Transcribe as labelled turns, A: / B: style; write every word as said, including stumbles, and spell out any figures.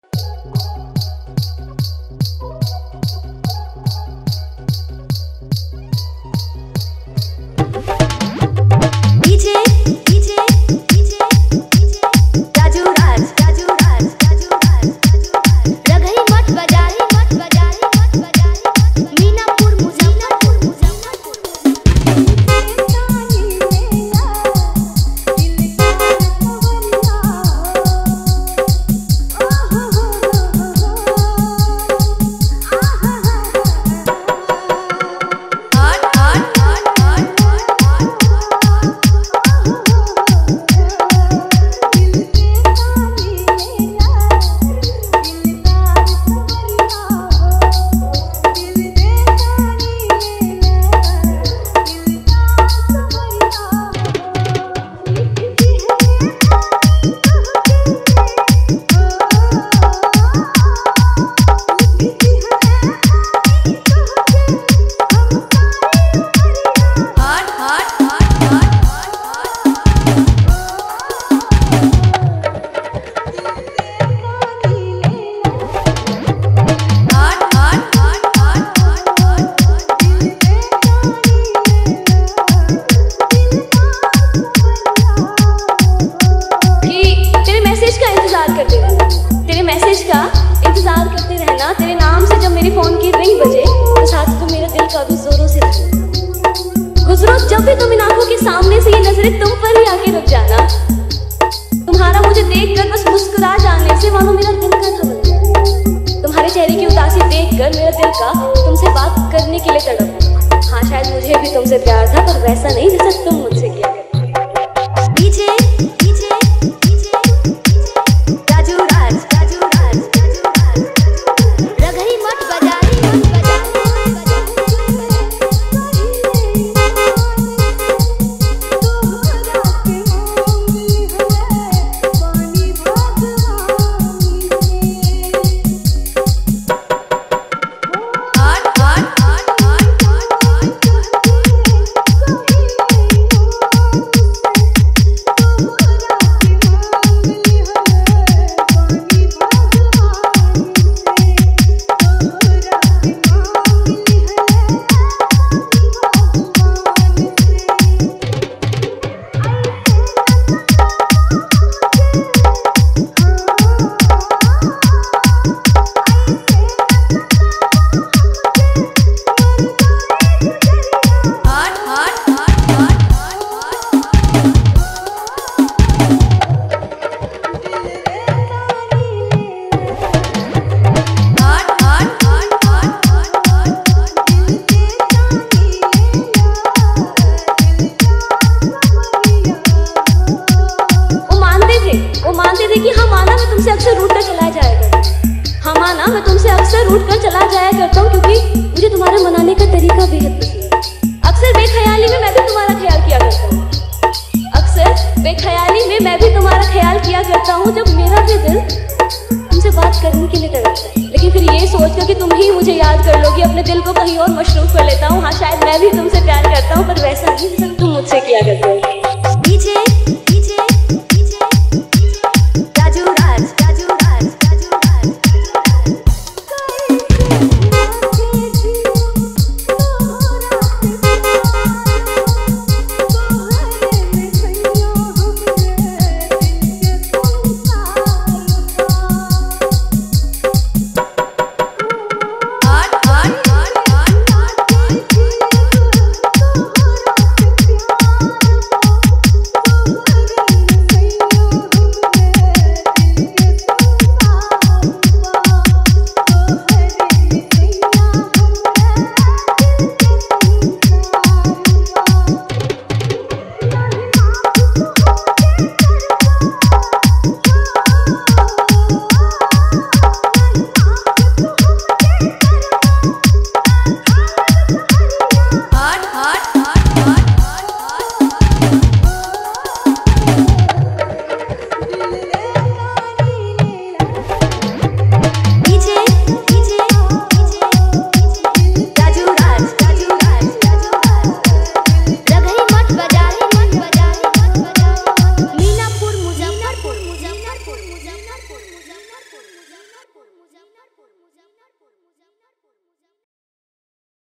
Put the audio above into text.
A: जब भी तुम इन आंखों के सामने से ये नजरें तुम पर ही आके रुक जाना। तुम्हारा मुझे देखकर बस मुस्कुरा जाने से मानो मेरा दिल का था बन जाए। तुम्हारे चेहरे की उदासी देखकर मेरा दिल का तुमसे बात करने के लिए तड़प। हाँ शायद मुझे भी तुमसे प्यार था, पर वैसा नहीं जैसा तुम मुझसे किया करते। DJ DJ DJ Raju Raj Raju Raj Raju Raj रगड़ी मत बजाई मत कि हम आना मैं तुमसे अक्सर रूठ कर चला जाया करता हम आना मैं तुमसे अक्सर रूठ कर चला जाया करता हूँ, क्योंकि मुझे तुम्हारा मनाने का तरीका बेहद पसंद है। अक्सर बेख्याली में मैं भी तुम्हारा ख्याल किया करता हूँ अक्सर बेख्याली में मैं भी तुम्हारा ख्याल किया करता हूँ जब मेरा भी दिल तुमसे बात करने के लिए तड़पता है। लेकिन फिर ये सोचकर कि तुम ही मुझे याद कर लोगी, अपने दिल को कहीं और मशरूफ कर लेता हूँ। हाँ शायद मैं भी तुमसे प्यार करता हूँ, पर वैसा नहीं जैसा तुम मुझसे किया करते हो। डीजे